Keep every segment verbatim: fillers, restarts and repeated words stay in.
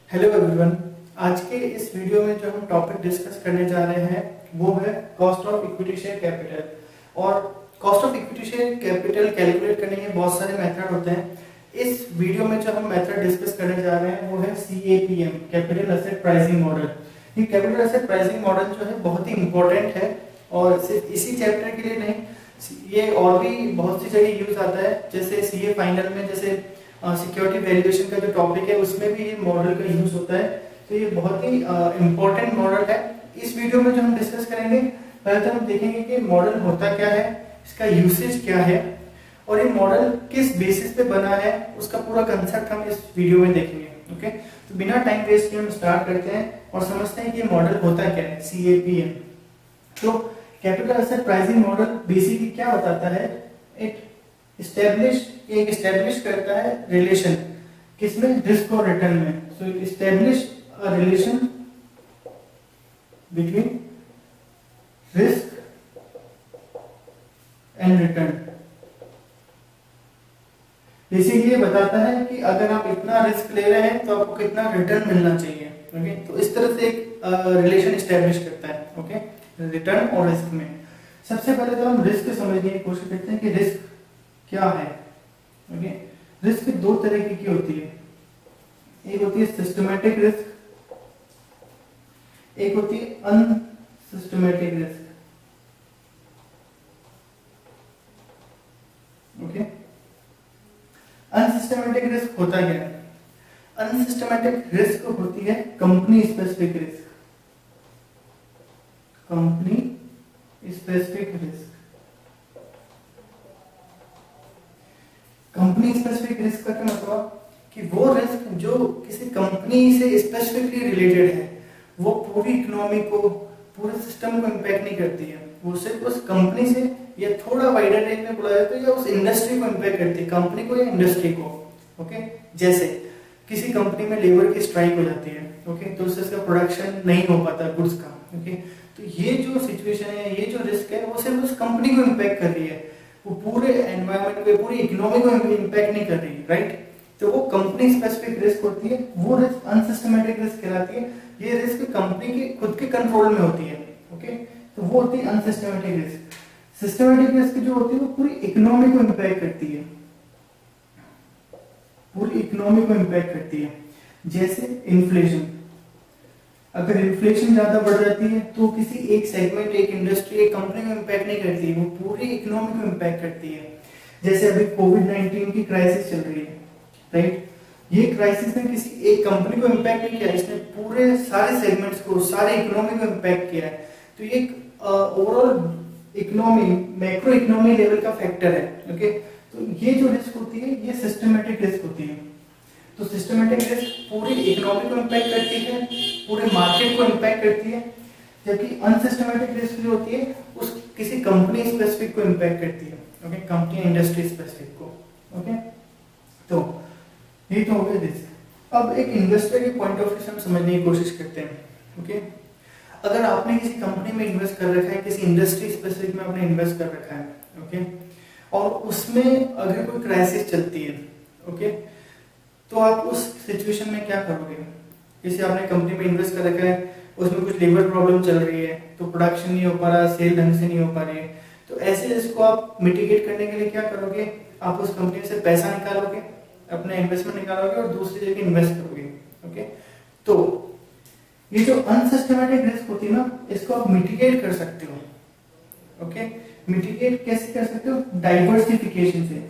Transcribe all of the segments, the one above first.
Hello everyone. आज के इस वीडियो में जो हम टॉपिक डिस्कस करने जा रहे हैं वो है cost of equity share capital. और cost of equity share capital calculate करने के बहुत सारे मेथड होते हैं। इस वीडियो में जो हम मेथड डिस्कस करने जा रहे हैं वो है C A P M, capital asset pricing model. ये कैपिटल एसेट प्राइसिंग मॉडल जो है बहुत ही इंपॉर्टेंट है और सिर्फ इसी चैप्टर के लिए नहीं, ये और भी बहुत सी जगह यूज आता है। जैसे सी ए फाइनल में जैसे सिक्योरिटी uh, वैल्यूएशन का जो टॉपिक है उसमें भी ये मॉडल का यूज होता है। तो ये बहुत ही इंपॉर्टेंट uh, मॉडल है। इस वीडियो में जो हम डिस्कस करेंगे, पहले तो हम देखेंगे कि मॉडल होता क्या है, इसका यूसेज क्या है और ये मॉडल किस बेसिस पे बना है, उसका पूरा कंसेप्ट हम इस वीडियो में देखेंगे। ओके, तो बिना टाइम वेस्ट किए हम स्टार्ट करते हैं और समझते हैं कि ये मॉडल होता क्या है, सी ए पी एम। तो capital asset pricing model basically क्या बताता है, इट एस्टैब्लिश एक एस्टैब्लिश करता है रिलेशन, किसमें, रिस्क और रिटर्न में। So it establish a relation between risk and return. Basically ये बताता है कि अगर आप इतना रिस्क ले रहे हैं तो आपको कितना रिटर्न मिलना चाहिए। ओके, तो इस तरह से एक रिलेशन एस्टैब्लिश करता है। ओके, रिटर्न और रिस्क में। सबसे पहले तो हम रिस्क समझने की कोशिश करते हैं कि रिस्क क्या है। ओके, रिस्क दो तरह की होती है, एक होती है सिस्टमैटिक रिस्क, एक होती है unsystematic risk. Okay, unsystematic risk होता क्या है? अनसिस्टमैटिक रिस्क होती है company specific risk. Company specific risk company specific risk का क्या मतलब कि वो रिस्क जो किसी कंपनी से स्पेसिफिकली रिलेटेड है, वो पूरी इकोनॉमी को, पूरे सिस्टम को इम्पैक्ट नहीं करती है, वो सिर्फ उस कंपनी से या थोड़ा वाइडर रेंज में बोला जाए तो या उस इंडस्ट्री को इम्पैक्ट करती है, कंपनी को या इंडस्ट्री को। ओके, जैसे किसी कंपनी में लेबर की स्ट्राइक हो जाती है, ओके, तो उससे उसका प्रोडक्शन नहीं हो पाता गुड्स का। ओके, तो ये जो सिचुएशन है, ये जो रिस्क है, वो सिर्फ उस कंपनी को इम्पैक्ट कर रही है, वो पूरे एनवायरनमेंट को, पूरी इकोनॉमी को इम्पैक्ट नहीं कर रही है। राइट, तो वो कंपनी स्पेसिफिक रिस्क होती है, वो रिस्क अनसिस्टमैटिक रिस्क कहलाती है। ये रिस्क कंपनी के खुद के कंट्रोल में होती है। ओके, तो वो होती है अनसिस्टमैटिक रिस्क। सिस्टमैटिक रिस्क जो होती है वो पूरी इकोनॉमी को इम्पैक्ट करती है, पूरी इकोनॉमी को इम्पैक्ट करती है। जैसे इन्फ्लेशन, अगर इन्फ्लेशन ज्यादा बढ़ जाती है तो किसी एक सेगमेंट, एक इंडस्ट्री, एक कंपनी को इम्पैक्ट नहीं करती, वो पूरी इकोनॉमी को इम्पैक्ट करती है। जैसे अभी कोविड नाइनटीन की क्राइसिस चल रही है, राइट, ये क्राइसिस ने किसी एक कंपनी को इम्पैक्ट नहीं किया, इसने पूरे सारे सेगमेंट्स को, सारे इकोनॉमी को इम्पैक्ट किया है। तो ये overall economy, macro economy level का फैक्टर है। ओके, तो ये जो रिस्क होती है ये सिस्टमैटिक रिस्क होती है। तो सिस्टमैटिक रिस्क पूरी इकोनॉमी को इम्पैक्ट करती है, पूरे मार्केट को इम्पैक्ट करती है, जबकि अनसिस्टमैटिक रिस्क जो होती है उस किसी कंपनी स्पेसिफिक को इम्पैक्ट करती है। ओके, कंपनी इंडस्ट्री स्पेसिफिक को। ओके, तो ये तो हो गया रिस्क। अब एक इन्वेस्टर के पॉइंट ऑफ व्यू से हम समझने की कोशिश करते हैं। ओके, अगर आपने किसी कंपनी में इन्वेस्ट कर रखा है, किसी इंडस्ट्री स्पेसिफिक में आपने इन्वेस्ट कर रखा है, ओके, और उसमें अगर कोई क्राइसिस चलती है, ओके, तो आप उस सिचुएशन में क्या करोगे? जैसे आपने कंपनी में इन्वेस्ट कर रखा है, उसमें कुछ लेबर प्रॉब्लम चल रही है, तो प्रोडक्शन नहीं हो पा रहा, सेल ढंग से नहीं हो पा रही है, तो ऐसे रिस्क को आप मिटिगेट करने के लिए क्या करोगे? आप उस कंपनी से पैसा निकालोगे, अपना इन्वेस्टमेंट निकालोगे और दूसरी जगह इन्वेस्ट करोगे। ओके, तो ये जो अनसिस्टमैटिक रिस्क होती है ना, इसको आप मिटिगेट कर सकते हो। ओके, मिटिगेट कैसे कर सकते हो? डाइवर्सिफिकेशन से।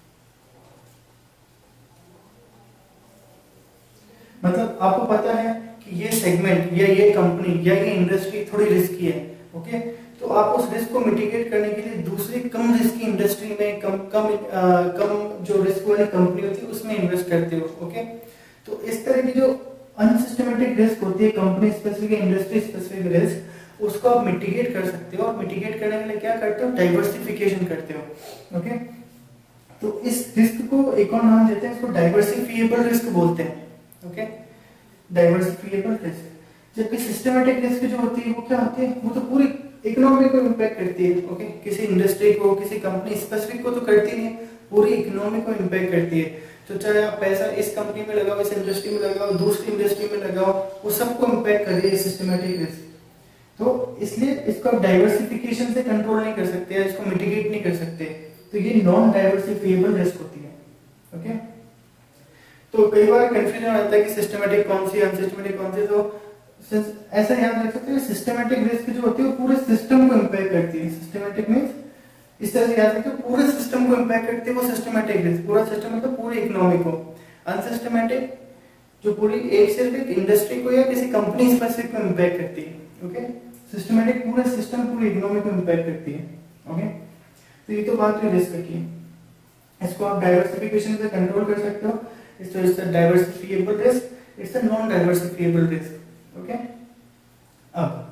मतलब आपको पता है कि ये सेगमेंट या ये कंपनी या ये इंडस्ट्री थोड़ी रिस्की है, ओके, तो आप उस रिस्क को मिटिगेट करने के लिए दूसरी कम रिस्की इंडस्ट्री में, कम कम आ, कम जो रिस्क वाली कंपनी होती है उसमें इन्वेस्ट करते हो। ओके, तो इस तरह की जो अनसिस्टमैटिक रिस्क होती है, company specific, industry specific risk, उसको आप मिटिगेट कर सकते हो। और मिटिगेट करने के लिए क्या करते हो? डाइवर्सिफिकेशन करते हो। ओके, तो इस रिस्क को एक और नाम देते हैं, इसको डाइवर्सिफिएबल रिस्क बोलते हैं। Okay, diversifiable risk. जबकि सिस्टमैटिक रिस्क जो होती है वो क्या होती है? वो तो पूरी इकोनॉमी को इम्पैक्ट करती है। ओके, किसी इंडस्ट्री को, किसी कंपनी स्पेसिफिक को तो करती नहीं है, पूरी इकोनॉमी को इम्पैक्ट करती है। तो चाहे आप पैसा इस कंपनी में लगाओ, इस इंडस्ट्री में लगाओ, दूसरी इंडस्ट्री में लगाओ, वो सबको इम्पैक्ट कर रही है सिस्टमेटिक रिस्क। तो इसलिए इसको आप डाइवर्सिफिकेशन से कंट्रोल नहीं कर सकते, इसको मिटिगेट नहीं कर सकते, तो ये नॉन डाइवर्सिफिएबल रिस्क होती है। ओके, तो कई बार कंफ्यूजन आता है कि सिस्टमेटिक कौन सी, अनसिस्टमेटिक कौन सी। तो ऐसा याद रख सकते हैं, सिस्टमेटिक रिस्क जो होती है वो पूरे सिस्टम को इम्पैक्ट करती है। सिस्टमेटिक मींस इस तरह से याद रखिए, पूरे सिस्टम को इम्पैक्ट करती है वो सिस्टमेटिक रिस्क, पूरा सिस्टम मतलब पूरी इकोनॉमी को। अनसिस्टमेटिक जो पूरी एक सिर्फ एक इंडस्ट्री को या किसी कंपनी स्पेसिफिक को इम्पैक्ट करती है। ओके, सिस्टमेटिक पूरा सिस्टम पूरी इकोनॉमी को इम्पैक्ट करती है। ओके, तो ये तो बात हुई रिस्क की। इसको आप डाइवर्सिफिकेशन से कंट्रोल कर सकते हो। It's it's a diversifiable risk, it's a non diversifiable risk. Okay, अब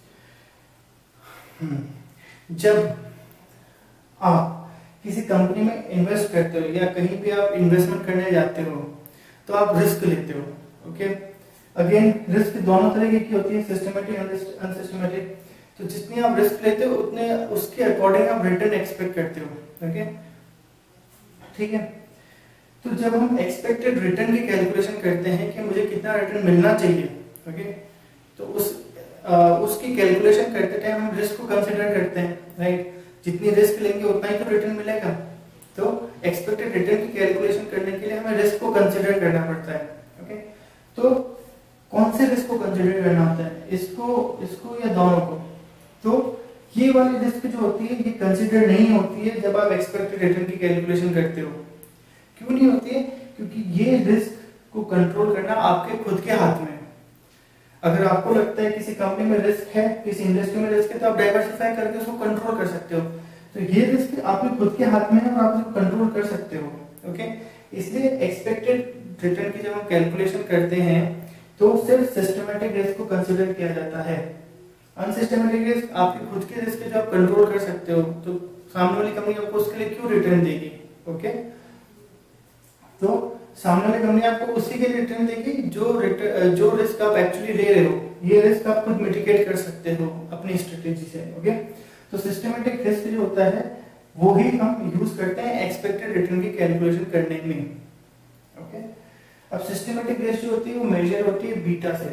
जब आप किसी कंपनी में इन्वेस्ट करते हो या कहीं भी आप इन्वेस्टमेंट करने जाते हो तो आप रिस्क लेते हो। ओके, अगेन रिस्क दोनों तरह की होती है, सिस्टमेटिक अनसिस्टमेटिक। तो जितनी आप रिस्क लेते हो उतने उसके अकॉर्डिंग आप रिटर्न एक्सपेक्ट करते हो। ओके, ठीक है। तो जब हम एक्सपेक्टेड रिटर्न की कैलकुलेशन करते हैं कि मुझे कितना रिटर्न मिलना चाहिए, ओके, तो उस आ, उसकी कैलकुलेशन करते टाइम हम रिस्क को कंसीडर करते हैं, राइट। जितनी रिस्क लेंगे उतना ही तो रिटर्न मिलेगा। तो एक्सपेक्टेड रिटर्न की कैलकुलेशन करने के लिए हमें रिस्क को कंसीडर करना पड़ता है। ओके, तो कौन से रिस्क को कंसीडर करना होता है, इसको इसको या दोनों को? तो ये वाली रिस्क जो होती है ये कंसीडर नहीं होती है जब आप एक्सपेक्टेड रिटर्न की कैलकुलेशन करते हो। क्यों नहीं होती है? क्योंकि ये रिस्क को कंट्रोल करना आपके खुद के हाथ में है। अगर आपको लगता है किसी कंपनी में रिस्क है, किसी इंडस्ट्री में रिस्क है, तो आप डाइवर्सिफाई करके उसको कंट्रोल कर सकते हो। तो ये रिस्क आपके खुद के हाथ में है और आप इसको कंट्रोल कर सकते हो। ओके, इसलिए एक्सपेक्टेड रिटर्न की जब हम कैलकुलेशन करते हैं तो सिर्फ सिस्टमेटिक रिस्क को कंसीडर किया जाता है। अनसिस्टमेटिक रिस्क आपके खुद के रिस्क जो आप कंट्रोल कर सकते हो, तो सामने वाली कंपनी आपको उसके लिए क्यों रिटर्न देगी? ओके, तो सामने वाली कंपनी आपको उसी के लिए रिटर्न देगी जो जो रिस्क आप एक्चुअली ले रहे हो। ये रिस्क आप खुद मिटिगेट कर सकते हो अपनी स्ट्रेटेजी से। ओके, तो सिस्टमेटिक रिस्क जो होता है वो ही हम यूज करते हैं एक्सपेक्टेड रिटर्न की कैलकुलेशन करने में। ओके, अब सिस्टमेटिक रिस्क जो होती है वो मेजर होती है बीटा से,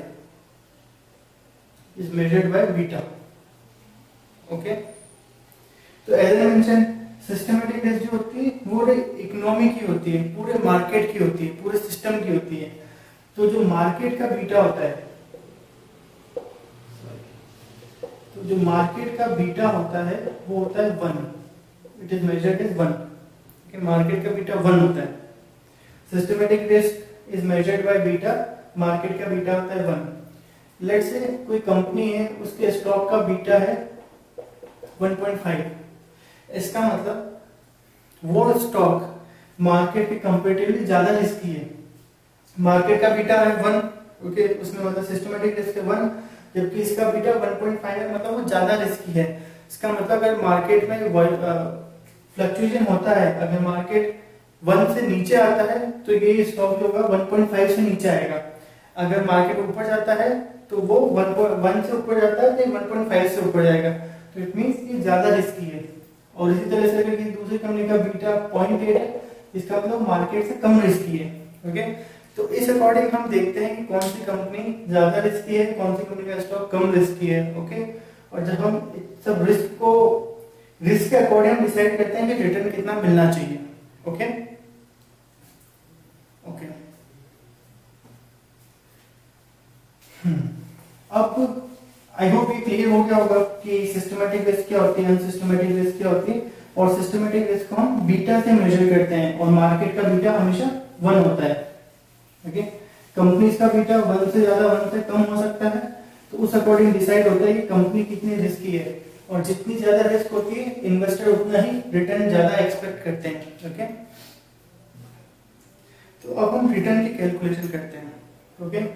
is measured by beta. Okay, तो as I mention systematic risk जो होती है वो इकोनॉमी की होती है, पूरे मार्केट की होती है, पूरे सिस्टम की होती है। तो जो मार्केट का बीटा होता है, तो जो मार्केट का बीटा होता है वो होता है one, it is measured as one. Market का बीटा वन होता है। Systematic risk is measured by beta, market का बीटा होता है वन। लेट्स से कोई कंपनी है, उसके स्टॉक का बीटा है वन पॉइंट फाइव। इसका मतलब वो स्टॉक मार्केट के कंपैरेटिवली ज्यादा रिस्की है। मार्केट का बीटा है वन, ओके, उसमें मतलब सिस्टमेटिक रिस्क है वन, जबकि इसका बीटा वन पॉइंट फाइव है, मतलब वो ज्यादा रिस्की है। इसका मतलब अगर मार्केट में फ्लक्चुएशन होता है, अगर मार्केट वन से नीचे आता है तो ये स्टॉक जो होगा वन पॉइंट फाइव से नीचे आएगा। अगर मार्केट ऊपर जाता है तो वो वन से ऊपर जाता है तो वन पॉइंट फाइव से ऊपर जाएगा। तो इट मींस ये ज्यादा रिस्की है। और इसी तरह से अगर दूसरी कंपनी का बीटा पॉइंट एट है, इसका मतलब मार्केट से कम रिस्की है। ओके, तो इस अकॉर्डिंग हम देखते हैं कि कौन सी कंपनी ज्यादा रिस्की है, कौन सी कंपनी का स्टॉक कम रिस्की है। ओके, और जब हम सब रिस्क को रिस्क के अकॉर्डिंग डिसाइड करते हैं कि रिटर्न कितना मिलना चाहिए। ओके ओके अब आई होप ये क्लियर हो गया होगा कि सिस्टमेटिक रिस्क क्या होती है, अनसिस्टमेटिक रिस्क क्या होती है। और सिस्टमेटिक रिस्क को हम बीटा से मेजर करते हैं और मार्केट का बीटा हमेशा वन होता है। ओके, कंपनीज का बीटा वन से ज्यादा वन से कम हो सकता है, तो उस अकॉर्डिंग डिसाइड होता है कि कंपनी कितनी रिस्की है। और जितनी ज्यादा रिस्क होती है इन्वेस्टर उतना ही रिटर्न ज्यादा एक्सपेक्ट करते हैं। ओके, तो अब हम रिटर्न की कैलकुलेशन करते हैं। ओके,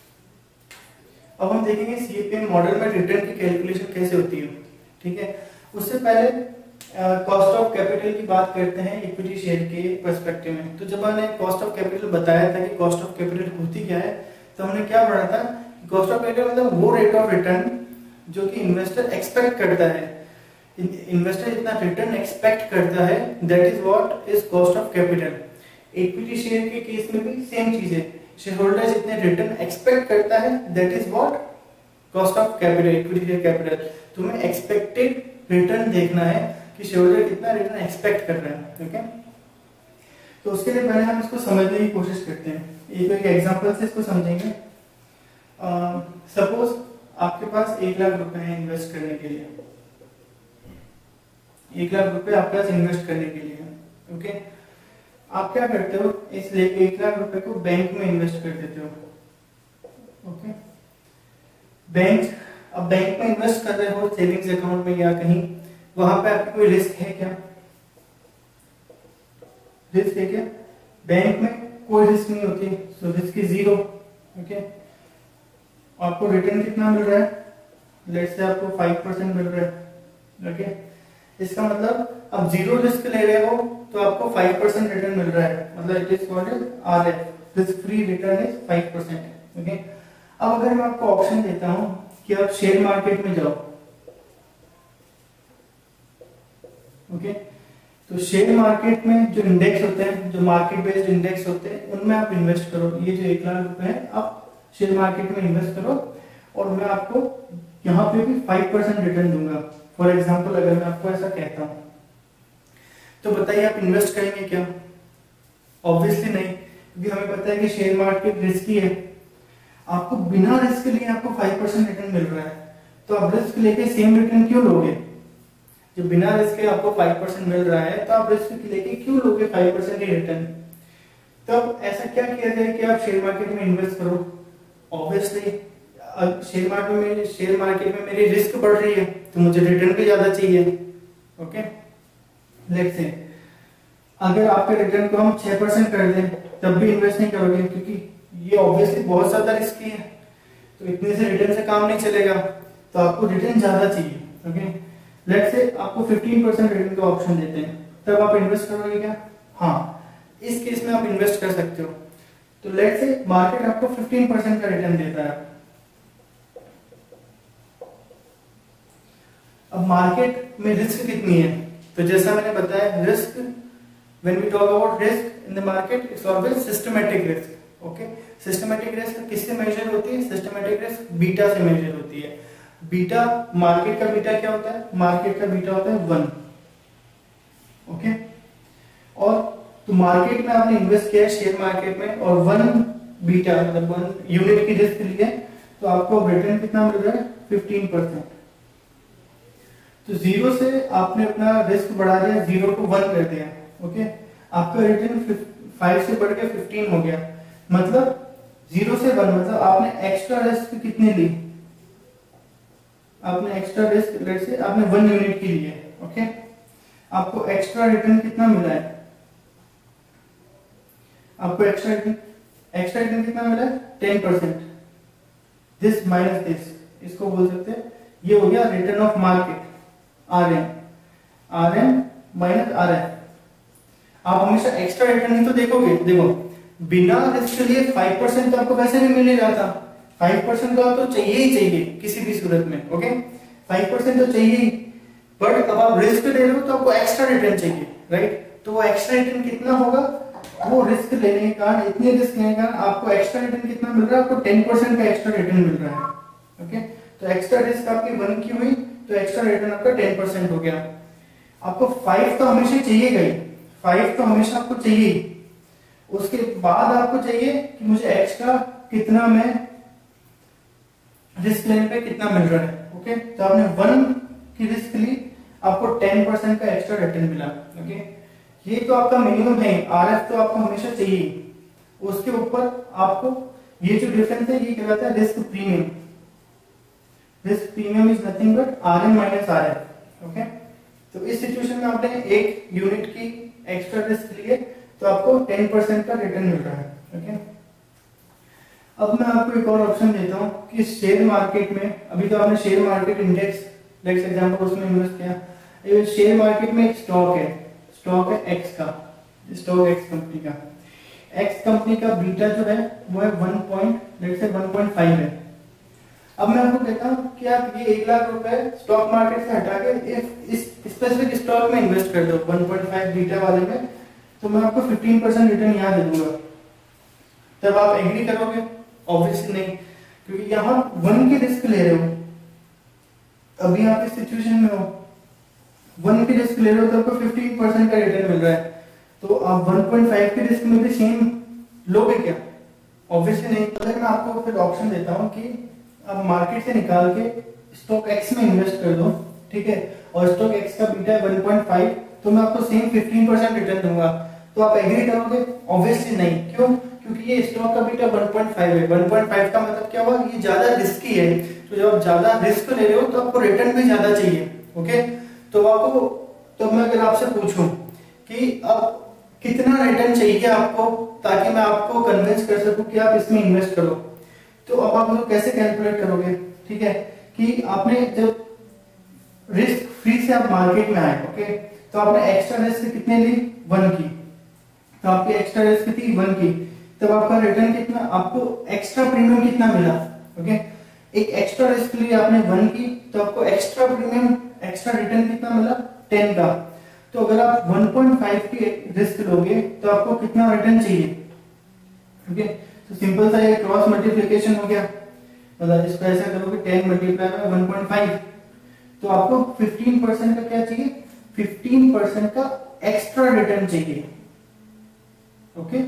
अब हम देखेंगे सीएपीएम मॉडल में रिटर्न की कैलकुलेशन कैसे होती है। ठीक है, उससे पहले कॉस्ट ऑफ कैपिटल की बात करते हैं इक्विटी शेयर के पर्सपेक्टिव में। तो जब हमने कॉस्ट ऑफ कैपिटल बताया था कि कॉस्ट ऑफ कैपिटल होती क्या है, तो हमने क्या पढ़ा था, कॉस्ट ऑफ कैपिटल मतलब वो रेट ऑफ रिटर्न जो कि इन्वेस्टर एक्सपेक्ट करता है। इन्वेस्टर जितना रिटर्न एक्सपेक्ट करता है that is what is cost of capital. Equity share के केस में भी सेम चीज है, शेयर होल्डर जितने रिटर्न एक्सपेक्ट करता है that is what cost of capital, equity share capital. तुम्हें एक्सपेक्टेड रिटर्न देखना है कि शेयर होल्डर कितना रिटर्न एक्सपेक्ट कर रहा है। ओके, तो उसके लिए पहले हम इसको समझने की कोशिश करते हैं, एक एक एग्जांपल से इसको समझेंगे। सपोज uh, आपके पास एक लाख रुपए है इन्वेस्ट करने के लिए, एक लाख रुपए आपके पास इन्वेस्ट करने के लिए। ओके, आप क्या करते हो, इस एक लाख रुपए को बैंक में इन्वेस्ट कर देते हो। ओके, बैंक, अब बैंक में इन्वेस्ट कर रहे हो सेविंग्स अकाउंट में या कहीं, वहां पे आपकी कोई रिस्क है क्या? रिस्क है क्या? बैंक में कोई रिस्क नहीं होती, so risk is zero. Okay, आपको रिटर्न कितना मिल रहा है? लेट्स से आपको फाइव परसेंट मिल रहा है। ओके, इसका मतलब अब जीरो रिस्क ले रहे हो तो आपको फाइव परसेंट रिटर्न मिल रहा है, मतलब it is called R F, risk free return is five percent. Okay, अब अगर मैं आपको ऑप्शन देता हूं कि आप शेयर मार्केट में जाओ, ओके, तो शेयर मार्केट में जो इंडेक्स होते हैं, जो मार्केट बेस्ड इंडेक्स होते हैं, उनमें आप इन्वेस्ट करो। ये जो एक लाख रुपए है आप शेयर मार्केट में इन्वेस्ट करो और मैं आपको यहाँ पे भी फाइव परसेंट रिटर्न दूंगा। फॉर एग्जाम्पल अगर मैं आपको ऐसा कहता हूं तो बताइए आप इन्वेस्ट करेंगे क्या? ऑब्वियसली नहीं, क्योंकि हमें पता है कि शेयर मार्केट रिस्की है। आपको बिना रिस्क लिए आपको फाइव परसेंट रिटर्न मिल रहा है, तो आप रिस्क लेके सेम रिटर्न क्यों लोगे? जो बिना रिस्क के आपको फाइव परसेंट मिल रहा है तो आप रिस्क लेके क्यों लोगे फाइव परसेंट ही रिटर्न? तब ऐसा क्या किया जाए कि आप शेयर मार्केट में इन्वेस्ट करो। ऑब्वियसली शेयर मार्केट में शेयर मार्केट में मेरी रिस्क बढ़ रही है तो मुझे रिटर्न भी ज्यादा चाहिए। ओके, लेट्स से अगर आपके रिटर्न को हम छह परसेंट कर दें तब भी इन्वेस्ट नहीं करोगे, क्योंकि ये ऑब्वियसली बहुत ज्यादा रिस्की है, तो इतने से रिटर्न से काम नहीं चलेगा, तो आपको रिटर्न ज्यादा चाहिए। ओके, लेट्स से आपको फिफ्टीन परसेंट रिटर्न का ऑप्शन देते हैं, तब आप इन्वेस्ट करोगे क्या? हाँ, इस केस में आप इन्वेस्ट कर सकते हो। तो लेट्स से मार्केट आपको फिफ्टीन परसेंट का रिटर्न देता है। अब मार्केट में रिस्क कितनी है? तो जैसा मैंने बताया, risk when we talk about risk in the market it's always systematic risk. Okay, systematic risk किससे मेजर होती है? सिस्टमैटिक रिस्क बीटा से मेजर होती है। बीटा, मार्केट का बीटा क्या होता है? मार्केट का बीटा होता है वन। ओके, और तो मार्केट में आपने इन्वेस्ट किया है शेयर मार्केट में और वन बीटा मतलब वन यूनिट की रिस्क ली है, तो आपको रिटर्न कितना मिल रहा है? Fifteen percent. तो जीरो से आपने अपना रिस्क बढ़ा दिया, जीरो को वन कर दिया। ओके, आपका रिटर्न फाइव से बढ़ के फिफ्टीन हो गया, मतलब जीरो से वन, मतलब आपने एक्स्ट्रा रिस्क कितने ली? आपने एक्स्ट्रा रिस्क लेट से आपने वन यूनिट की ली है। ओके, आपको एक्स्ट्रा रिटर्न कितना मिला है? आपको एक्स्ट्रा रिटर्न एक्स्ट्रा रिटर्न कितना मिला है? Ten percent. This minus this, इसको बोल सकते हैं, ये हो गया return of market, R M. R M minus R F. आप हमेशा एक्स्ट्रा रिटर्न ही तो देखोगे। देखो, बिना रिस्क लिए फाइव परसेंट तो आपको वैसे भी मिल ही रहा था, फाइव परसेंट तो आपको चाहिए ही चाहिए किसी भी सूरत में। ओके, फाइव परसेंट तो चाहिए ही, बट अब आप रिस्क ले रहे हो तो आपको एक्स्ट्रा रिटर्न चाहिए, राइट? तो वो एक्स्ट्रा रिटर्न कितना होगा? वो रिस्क लेने के कारण, इतने रिस्क लेने के कारण आपको एक्स्ट्रा रिटर्न कितना मिल रहा है? आपको टेन परसेंट का एक्स्ट्रा रिटर्न मिल रहा है। ओके, तो एक्स्ट्रा रिस्क आपकी वन की हुई तो एक्स्ट्रा रिटर्न आपका टेन परसेंट हो गया। आपको फाइव तो हमेशा चाहिएगा ही, फाइव तो हमेशा आपको चाहिए। उसके बाद आपको चाहिए कि मुझे एक्स्ट्रा कितना मैं रिस्क लेने पे कितना मिल रहा है। ओके, तो आपने वन की रिस्क ली, आपको टेन परसेंट का एक्स्ट्रा रिटर्न मिला। ओके, ये तो आपका मिनिमम है, आरएफ तो आपको हमेशा चाहिए। उसके ऊपर आपको ये जो डिफरेंस है ये कहलाता है risk premium. Risk premium is nothing but R M minus R F. Okay, तो इस सिचुएशन में आपने एक यूनिट की एक्स्ट्रा रिस्क लिए तो आपको टेन परसेंट का रिटर्न मिल रहा है। ओके, अब मैं आपको एक और ऑप्शन देता हूं कि शेयर मार्केट में, अभी तो आपने share market index let's example उसमें इन्वेस्ट किया, ये शेयर मार्केट में एक स्टॉक है, स्टॉक है एक्स का, स्टॉक एक्स कंपनी का। एक्स कंपनी का बीटा जो है वो है वन पॉइंट लेट्स से वन पॉइंट फाइव है। अब मैं आपको कहता हूं कि आप ये एक लाख रुपए स्टॉक मार्केट से हटा के इस स्पेसिफिक स्टॉक में इन्वेस्ट कर दो वन पॉइंट फाइव बीटा वाले में, तो मैं आपको फिफ्टीन परसेंट रिटर्न यहाँ दे दूंगा, तब आप एग्री करोगे? ऑब्वियसली नहीं, क्योंकि यहाँ वन की रिस्क ले रहे हो, अभी आप इस सिचुएशन में हो, वन की रिस्क ले रहे हो तो आपको फिफ्टीन परसेंट का रिटर्न मिल रहा है, तो आप वन पॉइंट फाइव की रिस्क में भी सेम लोगे क्या? ऑब्वियसली नहीं। अगर मैं आपको फिर ऑप्शन देता हूँ कि आप मार्केट से निकाल के स्टॉक एक्स में इन्वेस्ट कर दो, ठीक है, और स्टॉक एक्स का बीटा है वन पॉइंट फाइव, तो मैं आपको सेम फिफ्टीन परसेंट रिटर्न दूंगा, तो आप एग्री करोगे? ऑब्वियसली नहीं। क्यों? क्योंकि ये स्टॉक का बीटा वन पॉइंट फाइव है, वन पॉइंट फाइव का मतलब क्या हुआ? ये ज्यादा रिस्की है, तो जब आप ज्यादा रिस्क ले रहे हो तो आपको रिटर्न भी ज्यादा चाहिए। ओके, तो आपको, तो मैं अगर आपसे पूछूं कि अब कितना रिटर्न चाहिए आपको ताकि मैं आपको कन्विंस कर सकूं कि आप इसमें इन्वेस्ट करो, तो अब आप लोग कैसे कैलकुलेट करोगे? ठीक है, कि आपने जब रिस्क फ्री से आप मार्केट में आए, ओके, तो आपने एक्स्ट्रा रिस्क कितने ली? वन की, तो आपकी एक्स्ट्रा रिस्क थी वन की, तब आपका रिटर्न कितना, आपको एक्स्ट्रा प्रीमियम कितना मिला? ओके, एक एक्स्ट्रा रिस्क ली आपने वन की, तो आपको एक्स्ट्रा प्रीमियम, एक्स्ट्रा रिटर्न कितना मिला? टेन का। तो अगर आप वन पॉइंट फाइव की रिस्क लोगे तो आपको कितना रिटर्न चाहिए? ओके, तो सिंपल सा ये क्रॉस मल्टीप्लिकेशन हो गया, मतलब इसको ऐसा करोगे ten multiply by one point five, तो आपको फिफ्टीन परसेंट का क्या चाहिए? फिफ्टीन परसेंट का एक्स्ट्रा रिटर्न चाहिए। ओके,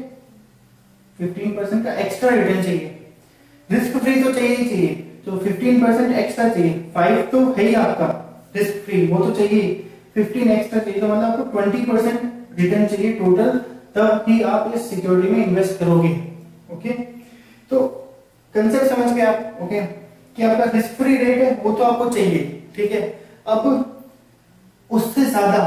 फिफ्टीन परसेंट का एक्स्ट्रा रिटर्न चाहिए, रिस्क फ्री तो चाहिए ही चाहिए, तो फिफ्टीन परसेंट एक्स्ट्रा चाहिए। फाइव तो है ही आपका रिस्क फ्री, वो तो चाहिए, फिफ्टीन एक्स्ट्रा चाहिए, तो मतलब आपको ट्वेंटी परसेंट रिटर्न चाहिए टोटल, तब ही आप इस सिक्योरिटी में इन्वेस्ट करोगे। ओके, तो कंसेप्ट समझ गए आप? ओके, कि आपका रिस्क फ्री रेट है वो तो आपको चाहिए, ठीक है, अब उससे ज्यादा,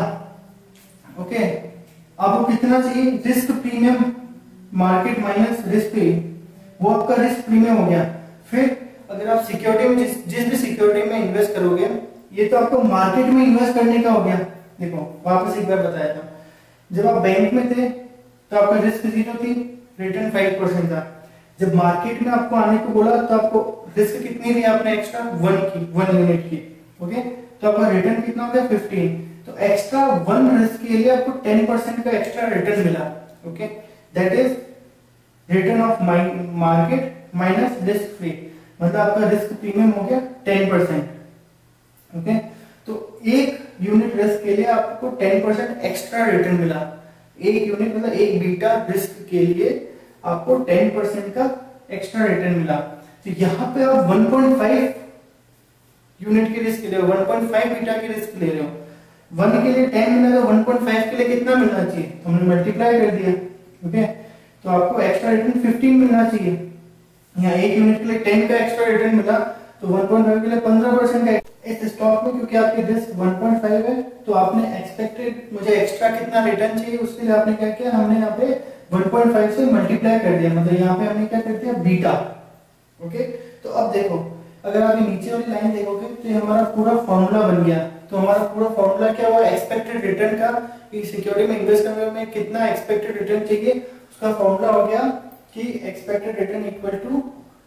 ओके, आपको कितना चाहिए? Risk premium, market minus risk free, वो आपका रिस्क प्रीमियम हो गया। फिर अगर आप सिक्योरिटी में जिस जिस भी सिक्योरिटी में इन्वेस्ट करोगे, ये तो आपको मार्केट में इन्वेस्ट करने का हो गया। देखो वापस एक बार बताया था, जब आप बैंक में थे तो आपका रिस्क जीरो थी, रिटर्न फाइव परसेंट था। जब मार्केट में आपको आने को बोला तो आपको रिस्क कितनी ली आपने? एक्स्ट्रा वन की, वन यूनिट की। ओके, तो आपका रिटर्न कितना हो गया? फिफ्टीन। तो एक्स्ट्रा वन रिस्क के लिए आपको टेन परसेंट का एक्स्ट्रा रिटर्न मिला। Okay, that is return of market minus risk free, मतलब आपका रिस्क प्रीमियम हो गया टेन परसेंट। ओके, तो एक यूनिट रिस्क के लिए आपको टेन परसेंट एक्स्ट्रा रिटर्न मिला। एक यूनिट मतलब एक बीटा रिस्क के लिए आपको टेन परसेंट का एक्स्ट्रा रिटर्न मिला। तो यहाँ पे आप वन पॉइंट फाइव यूनिट की रिस्क ले रहे हो, वन पॉइंट फाइव बीटा की रिस्क ले रहे हो, वन के लिए टेन मिला तो वन पॉइंट फाइव के लिए कितना मिलना चाहिए? तो हमने मल्टीप्लाई कर दिया। ओके, तो आपको एक्स्ट्रा रिटर्न फिफ्टीन मिलना चाहिए। यहाँ एक यूनिट के लिए टेन का एक्स्ट्रा रिटर्न मिला, तो वन पॉइंट फाइव के लिए पंद्रह परसेंट का इस स्टॉक में, क्योंकि आपकी रिस्क वन पॉइंट फाइव है, तो आपने एक्सपेक्टेड मुझे एक्स्ट्रा कितना रिटर्न चाहिए, उसके लिए आपने क्या किया? हमने यहाँ पे वन पॉइंट फाइव से मल्टीप्लाई कर दिया, मतलब यहाँ पे हमने क्या कर दिया? बीटा। ओके, तो अब देखो, अगर आप ये नीचे वाली लाइन देखोगे तो ये हमारा पूरा फॉर्मूला बन गया। तो हमारा पूरा फॉर्मूला क्या हुआ? एक्सपेक्टेड रिटर्न का, कि सिक्योरिटी में इन्वेस्ट करने में कितना एक्सपेक्टेड रिटर्न चाहिए, उसका फॉर्मूला हो गया कि expected return equal to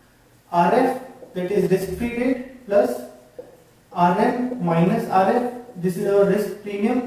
R F, that is risk free rate, plus R M minus R F, this is our risk premium,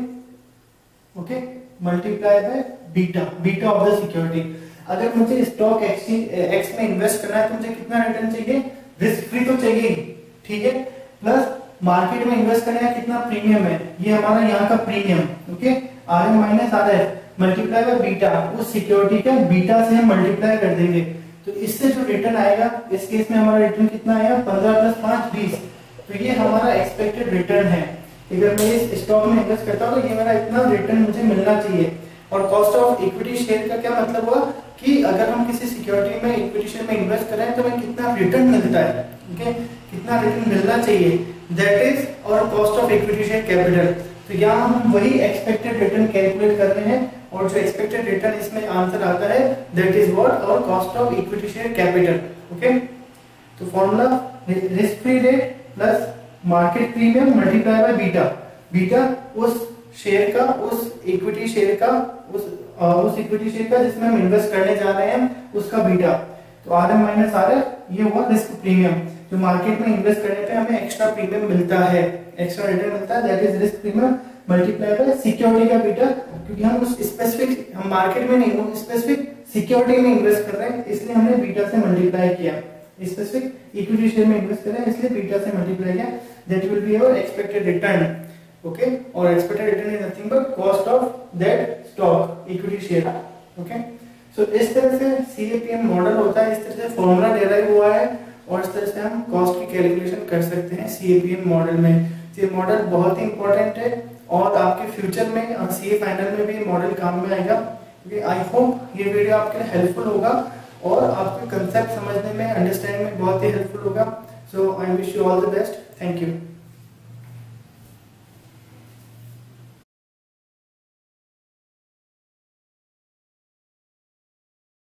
okay, multiply by beta, beta of the security. अगर मुझे stock exchange X में invest करना है तो मुझे कितना return चाहिए? Risk free तो चाहिए, ठीक है, प्लस मार्केट में इन्वेस्ट करना है कितना? प्रीमियम है, ये हमारा यहाँ का premium. Okay, R M minus R F multiply by beta, उस सिक्योरिटी का बीटा से हम मल्टीप्लाई कर देंगे, तो इससे जो रिटर्न आएगा, इस केस में हमारा रिटर्न कितना आएगा? पंद्रह प्लस पांच बीस। तो ये हमारा एक्सपेक्टेड रिटर्न है। अगर मैं इस स्टॉक में इन्वेस्ट करता हूँ तो ये मेरा इतना रिटर्न मुझे मिलना चाहिए। और कॉस्ट ऑफ इक्विटी शेयर का क्या मतलब हुआ कि अगर हम किसी सिक्योरिटी में इक्विटी शेयर में इन्वेस्ट करें तो हमें कितना रिटर्न मिलता है, ओके, कितना रिटर्न मिलना चाहिए, दैट इज और cost of equity share capital. तो यहाँ हम वही एक्सपेक्टेड रिटर्न कैलकुलेट कर रहे हैं, और जो एक्सपेक्टेड रिटर्न इसमें आंसर आता है दैट इज व्हाट? और cost of equity share capital. Okay, तो formula risk free rate plus market premium multiply by beta, beta उस शेयर का, उस इक्विटी शेयर का, उस आ, उस इक्विटी शेयर का जिसमें हम इन्वेस्ट करने जा रहे हैं उसका बीटा। तो R M minus R F, ये हुआ रिस्क प्रीमियम, जो मार्केट में इन्वेस्ट करने पे हमें एक्स्ट्रा प्रीमियम मिलता है, एक्स्ट्रा रिटर्न मिलता है, that is risk premium multiply by security का बीटा, क्योंकि हम उस स्पेसिफिक, हम मार्केट में नहीं, वो स्पेसिफिक सिक्योरिटी में इन्वेस्ट कर रहे हैं, इसलिए हमने बीटा से मल्टीप्लाई किया। स्पेसिफिक इक्विटी शेयर में इन्वेस्ट कर रहे हैं इसलिए बीटा से मल्टीप्लाई किया। That will be our expected return, okay, और expected return is nothing but cost of that stock, equity share, okay. So इस तरह से सीएपीएम मॉडल होता है, इस तरह से फॉर्मूला डेराइव हुआ है और इस तरह से हम कॉस्ट की कैलकुलेशन कर सकते हैं सीएपीएम मॉडल में। ये मॉडल बहुत ही इंपॉर्टेंट है और आपके फ्यूचर में सीए फाइनल में भी मॉडल काम में आएगा। आई होप ये वीडियो आपके लिए हेल्पफुल होगा और आपके कंसेप्ट समझने में, अंडरस्टैंडिंग में बहुत ही हेल्पफुल होगा। So I wish you all the best, thank you.